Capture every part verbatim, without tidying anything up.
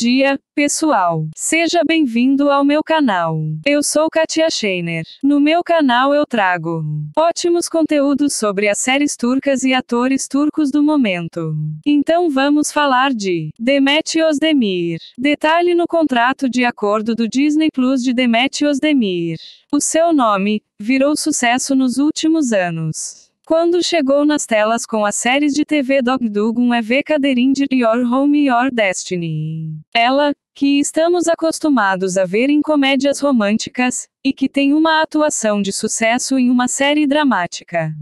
dia, pessoal. Seja bem-vindo ao meu canal. Eu sou Katia Scheiner. No meu canal eu trago ótimos conteúdos sobre as séries turcas e atores turcos do momento. Então vamos falar de Demet Özdemir. Detalhe no contrato de acordo do Disney Plus de Demet Özdemir. O seu nome virou sucesso nos últimos anos, quando chegou nas telas com as séries de T V Dogdugum Eve Kaderindir Your Home Your Destiny. Ela, que estamos acostumados a ver em comédias românticas, e que tem uma atuação de sucesso em uma série dramática.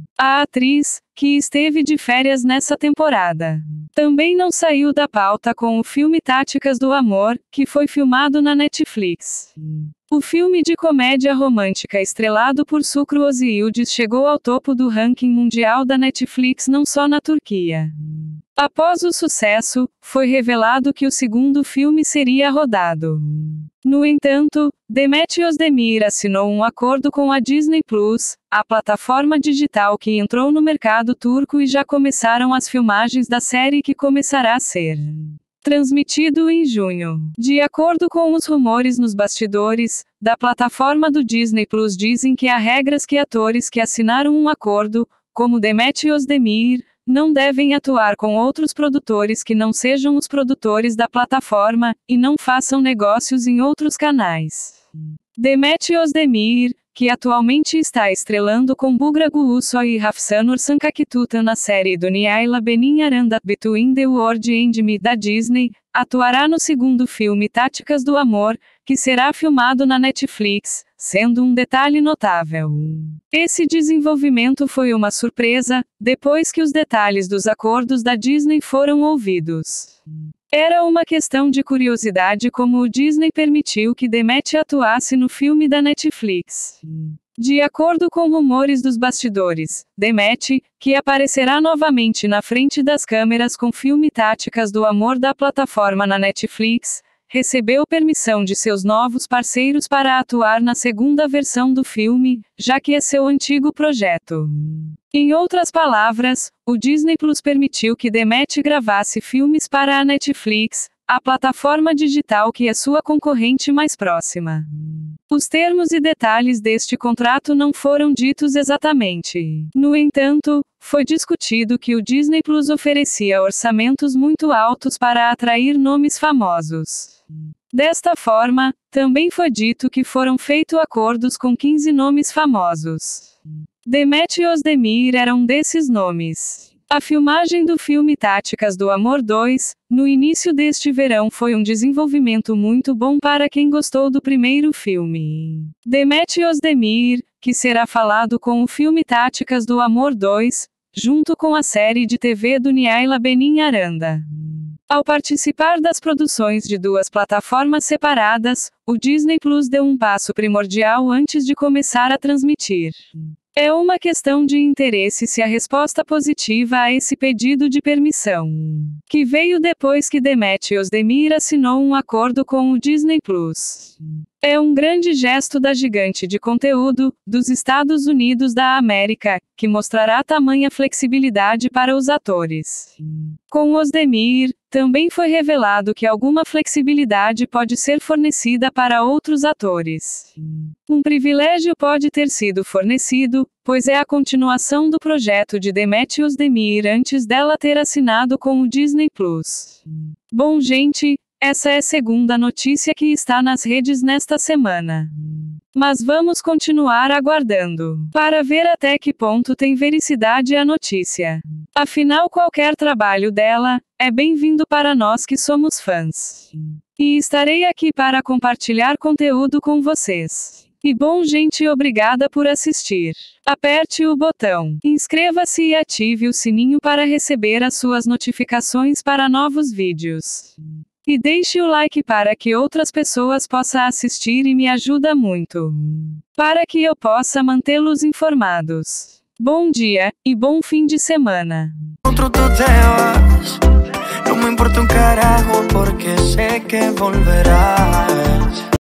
A atriz, que esteve de férias nessa temporada, também não saiu da pauta com o filme Táticas do Amor, que foi filmado na Netflix. O filme de comédia romântica estrelado por Sucru Özildiz chegou ao topo do ranking mundial da Netflix não só na Turquia. Após o sucesso, foi revelado que o segundo filme seria rodado. No entanto, Demet Özdemir assinou um acordo com a Disney Plus, a plataforma digital que entrou no mercado turco, e já começaram as filmagens da série, que começará a ser transmitido em junho. De acordo com os rumores nos bastidores da plataforma do Disney Plus, dizem que há regras que atores que assinaram um acordo, como Demet Özdemir, não devem atuar com outros produtores que não sejam os produtores da plataforma, e não façam negócios em outros canais. Demet Özdemir, que atualmente está estrelando com Bugra Gülsoy e Rafsanur Sankakitutan na série Dünyayla Benim Aranda Between the World and Me da Disney, atuará no segundo filme Táticas do Amor, que será filmado na Netflix, sendo um detalhe notável. Esse desenvolvimento foi uma surpresa, depois que os detalhes dos acordos da Disney foram ouvidos. Era uma questão de curiosidade como o Disney permitiu que Demet atuasse no filme da Netflix. De acordo com rumores dos bastidores, Demet, que aparecerá novamente na frente das câmeras com o filme Táticas do Amor da plataforma na Netflix, recebeu permissão de seus novos parceiros para atuar na segunda versão do filme, já que é seu antigo projeto. Em outras palavras, o Disney Plus permitiu que Demet gravasse filmes para a Netflix, a plataforma digital que é sua concorrente mais próxima. Os termos e detalhes deste contrato não foram ditos exatamente. No entanto, foi discutido que o Disney Plus oferecia orçamentos muito altos para atrair nomes famosos. Desta forma, também foi dito que foram feitos acordos com quinze nomes famosos. Demet Özdemir era um desses nomes. A filmagem do filme Táticas do Amor dois, no início deste verão, foi um desenvolvimento muito bom para quem gostou do primeiro filme. Demet Özdemir, que será falado com o filme Táticas do Amor dois, junto com a série de T V Dünyayla Benim Aranda. Ao participar das produções de duas plataformas separadas, o Disney Plus deu um passo primordial antes de começar a transmitir. É uma questão de interesse se a resposta positiva a esse pedido de permissão, que veio depois que Demet Özdemir assinou um acordo com o Disney Plus. É um grande gesto da gigante de conteúdo dos Estados Unidos da América, que mostrará tamanha flexibilidade para os atores. Com Özdemir, também foi revelado que alguma flexibilidade pode ser fornecida para outros atores. Um privilégio pode ter sido fornecido, pois é a continuação do projeto de Demet Özdemir antes dela ter assinado com o Disney Plus. Bom, gente, essa é a segunda notícia que está nas redes nesta semana. Mas vamos continuar aguardando para ver até que ponto tem vericidade a notícia. Afinal, qualquer trabalho dela é bem-vindo para nós que somos fãs. E estarei aqui para compartilhar conteúdo com vocês. E bom, gente, obrigada por assistir. Aperte o botão inscreva-se e ative o sininho para receber as suas notificações para novos vídeos. E deixe o like para que outras pessoas possam assistir, e me ajuda muito para que eu possa mantê-los informados. Bom dia, e bom fim de semana. Otro tú te vas, no me importa un carajo porque sé que volverás.